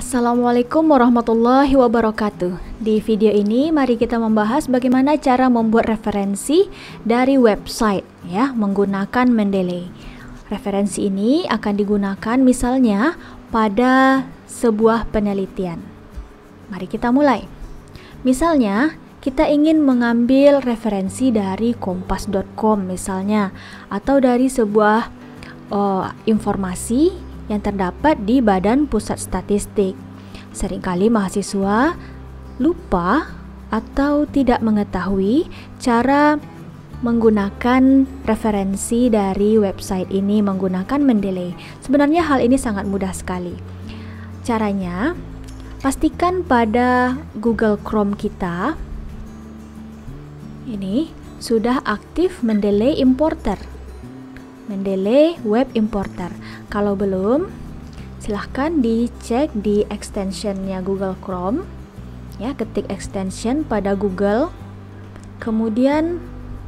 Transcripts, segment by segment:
Assalamualaikum warahmatullahi wabarakatuh. Di video ini mari kita membahas bagaimana cara membuat referensi dari website ya menggunakan Mendeley. Referensi ini akan digunakan misalnya pada sebuah penelitian. Mari kita mulai. Misalnya kita ingin mengambil referensi dari kompas.com misalnya atau dari sebuah informasi yang terdapat di Badan Pusat Statistik. Seringkali mahasiswa lupa atau tidak mengetahui cara menggunakan referensi dari website ini menggunakan Mendeley. Sebenarnya hal ini sangat mudah sekali. Caranya, pastikan pada Google Chrome kita ini sudah aktif Mendeley Importer. Mendeley Web Importer. Kalau belum, silahkan dicek di extensionnya Google Chrome. Ya, ketik extension pada Google. Kemudian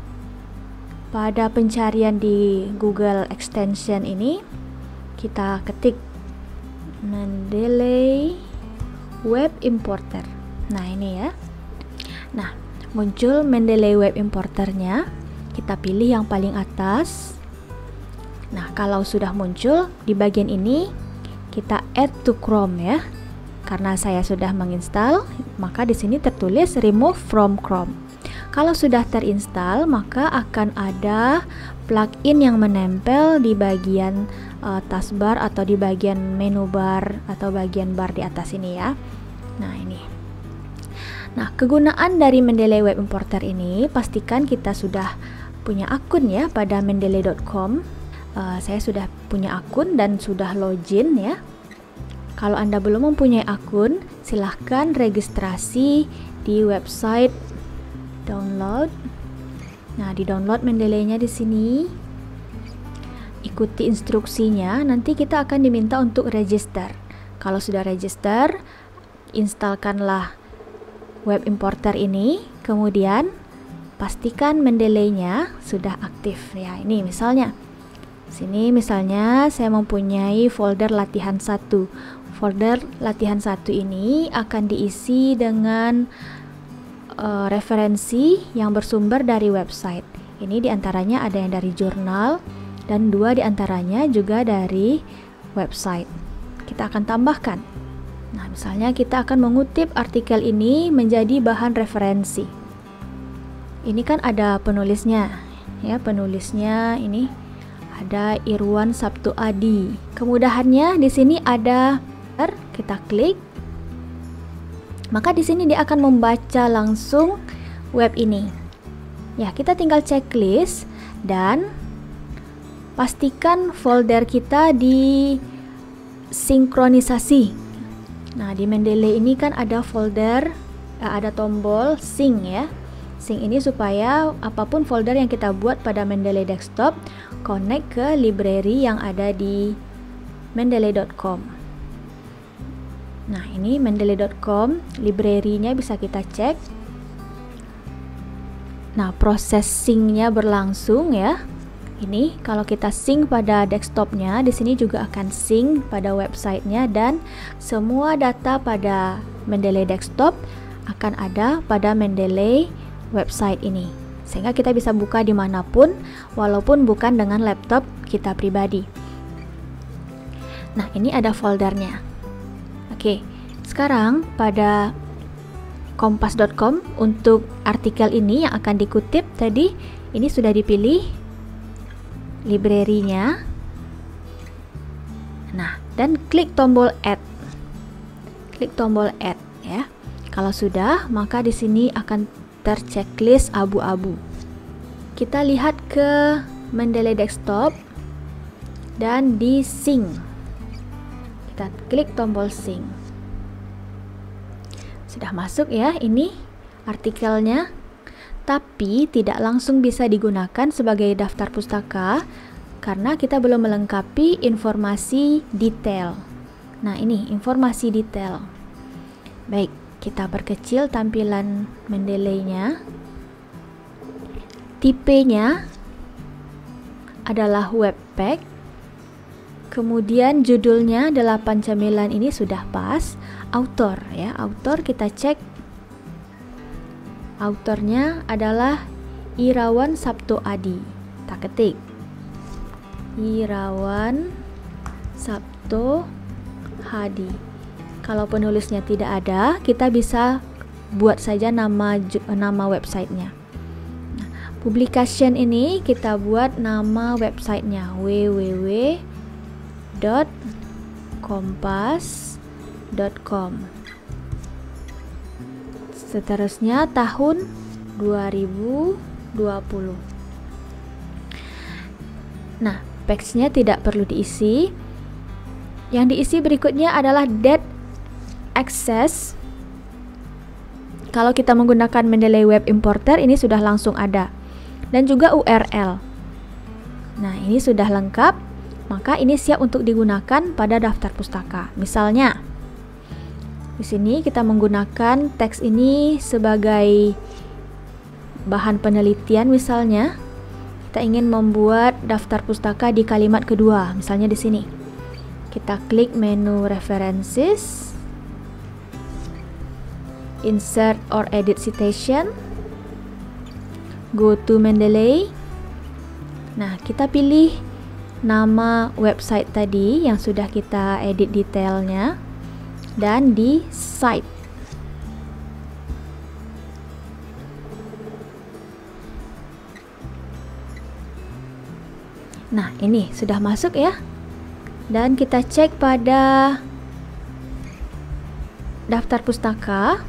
pada pencarian di Google extension ini kita ketik Mendeley Web Importer. Nah, ini ya. Nah, muncul Mendeley Web Importernya. Kita pilih yang paling atas. Nah, kalau sudah muncul di bagian ini, kita add to Chrome ya. Karena saya sudah menginstal, maka di sini tertulis remove from Chrome. Kalau sudah terinstall, maka akan ada plugin yang menempel di bagian taskbar atau di bagian menu bar atau bagian bar di atas ini ya. Nah, ini. Nah, kegunaan dari Mendeley Web Importer ini, pastikan kita sudah punya akun ya pada mendeley.com. Saya sudah punya akun dan sudah login ya. Kalau Anda belum mempunyai akun, silahkan registrasi di website download. Nah, di download Mendeley-nya di sini. Ikuti instruksinya, nanti kita akan diminta untuk register. Kalau sudah register, instalkanlah web importer ini, kemudian pastikan Mendeley-nya sudah aktif ya. Ini misalnya sini misalnya saya mempunyai folder latihan 1. Folder latihan 1 ini akan diisi dengan referensi yang bersumber dari website. Ini diantaranya ada yang dari jurnal dan 2 diantaranya juga dari website. Kita akan tambahkan. Nah, misalnya kita akan mengutip artikel ini menjadi bahan referensi. Ini kan ada penulisnya. Ya, penulisnya ini ada Irwan Sabtu Adi. Kemudahannya di sini ada, kita klik, maka di sini dia akan membaca langsung web ini. Ya, kita tinggal checklist dan pastikan folder kita di sinkronisasi. Nah, di Mendeley ini kan ada folder, ada tombol sync ya. Sync ini supaya apapun folder yang kita buat pada Mendeley desktop connect ke library yang ada di mendeley.com. Nah, ini mendeley.com, library-nya bisa kita cek. Nah, proses sync-nya berlangsung ya. Ini kalau kita sync pada desktopnya, di sini juga akan sync pada websitenya dan semua data pada Mendeley desktop akan ada pada Mendeley website ini, sehingga kita bisa buka dimanapun walaupun bukan dengan laptop kita pribadi. Nah, ini ada foldernya. Oke, sekarang pada kompas.com untuk artikel ini yang akan dikutip tadi, ini sudah dipilih library-nya. Nah, dan klik tombol add. Klik tombol add ya. Kalau sudah, maka di sini akan terchecklist abu-abu. Kita lihat ke Mendeley desktop dan di sync. Kita klik tombol sync. Sudah masuk ya ini artikelnya, tapi tidak langsung bisa digunakan sebagai daftar pustaka karena kita belum melengkapi informasi detail. Nah, ini informasi detail. Baik, kita perkecil tampilan Mendeley-nya. Tipenya adalah webpack. Kemudian judulnya 8 camilan ini sudah pas. Autor ya, autor kita cek. Autornya adalah Irawan Sabto Adi. Kita ketik Irawan Sabto Hadi. Kalau penulisnya tidak ada, kita bisa buat saja nama websitenya. Nah, publication ini kita buat nama websitenya www.kompas.com. Seterusnya tahun 2020. Nah, teksnya tidak perlu diisi. Yang diisi berikutnya adalah date access. Kalau kita menggunakan Mendeley Web Importer, ini sudah langsung ada. Dan juga URL. Nah, ini sudah lengkap, maka ini siap untuk digunakan pada daftar pustaka. Misalnya, di sini kita menggunakan teks ini sebagai bahan penelitian. Misalnya, kita ingin membuat daftar pustaka di kalimat kedua. Misalnya di sini. Kita klik menu References, Insert or Edit Citation, go to Mendeley. Nah, kita pilih nama website tadi yang sudah kita edit detailnya dan di Cite. Nah, ini sudah masuk ya. Dan kita cek pada daftar pustaka.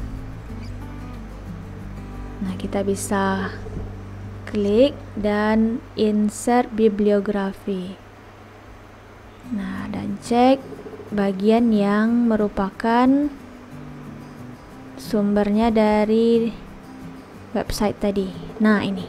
Nah, kita bisa klik dan insert bibliografi. Nah, dan cek bagian yang merupakan sumbernya dari website tadi. Nah, ini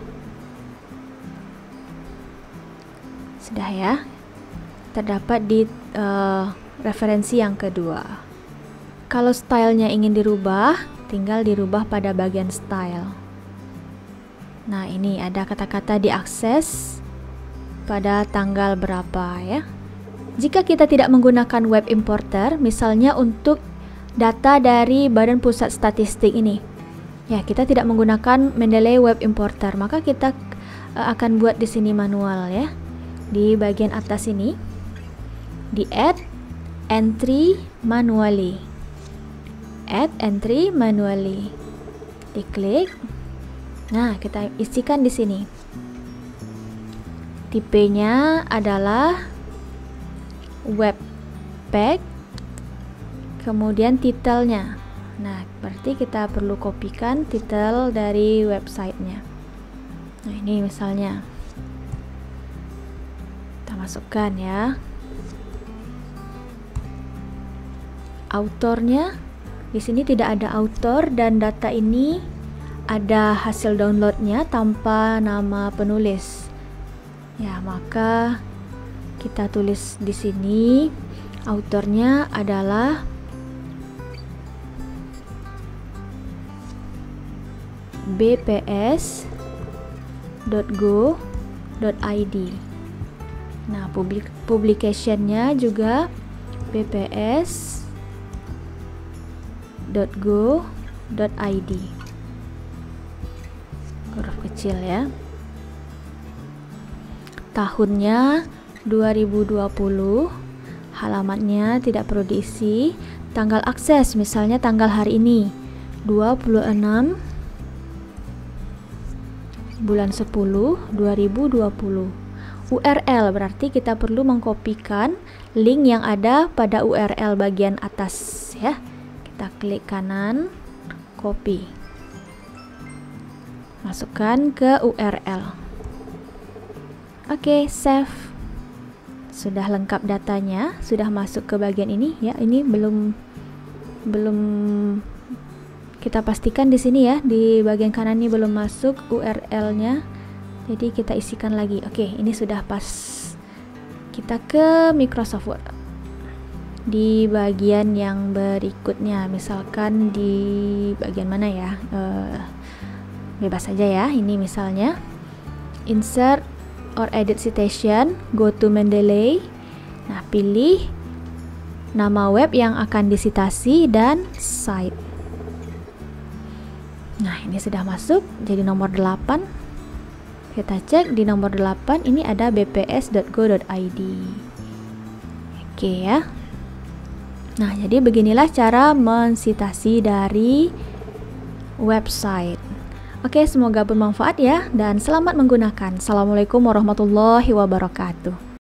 sudah ya, terdapat di referensi yang kedua. Kalau stylenya ingin dirubah, tinggal dirubah pada bagian style. Nah, ini ada kata-kata diakses pada tanggal berapa ya. Jika kita tidak menggunakan web importer, misalnya untuk data dari Badan Pusat Statistik ini, ya kita tidak menggunakan Mendeley Web Importer, maka kita akan buat di sini manual ya. Di bagian atas ini, di add entry manually. Add entry manually. Diklik. Nah, kita isikan di sini. Tipenya adalah webpack, kemudian titelnya. Nah, berarti kita perlu kopikan titel dari websitenya. Nah, ini misalnya kita masukkan ya. Autornya di sini tidak ada autor dan data ini ada hasil downloadnya tanpa nama penulis. Ya, maka kita tulis di sini autornya adalah bps.go.id. Nah, publicationnya juga bps.go.id. Huruf kecil ya. Tahunnya 2020, halamannya tidak perlu diisi. Tanggal akses misalnya tanggal hari ini 26 bulan 10 2020. URL berarti kita perlu mengkopikan link yang ada pada URL bagian atas ya. Kita klik kanan, copy. Masukkan ke URL. Oke, save. Sudah lengkap datanya, sudah masuk ke bagian ini ya. Ini belum kita pastikan di sini ya, di bagian kanan ini belum masuk URL-nya. Jadi kita isikan lagi. Oke, ini sudah pas. Kita ke Microsoft Word. Di bagian yang berikutnya, misalkan di bagian mana ya? Bebas saja ya. Ini misalnya insert or edit citation, go to Mendeley, Nah, pilih nama web yang akan disitasi dan site. Nah, ini sudah masuk jadi nomor 8. Kita cek di nomor 8 ini ada bps.go.id. Oke ya. Nah, jadi beginilah cara mensitasi dari website. Oke, semoga bermanfaat ya dan selamat menggunakan. Assalamualaikum warahmatullahi wabarakatuh.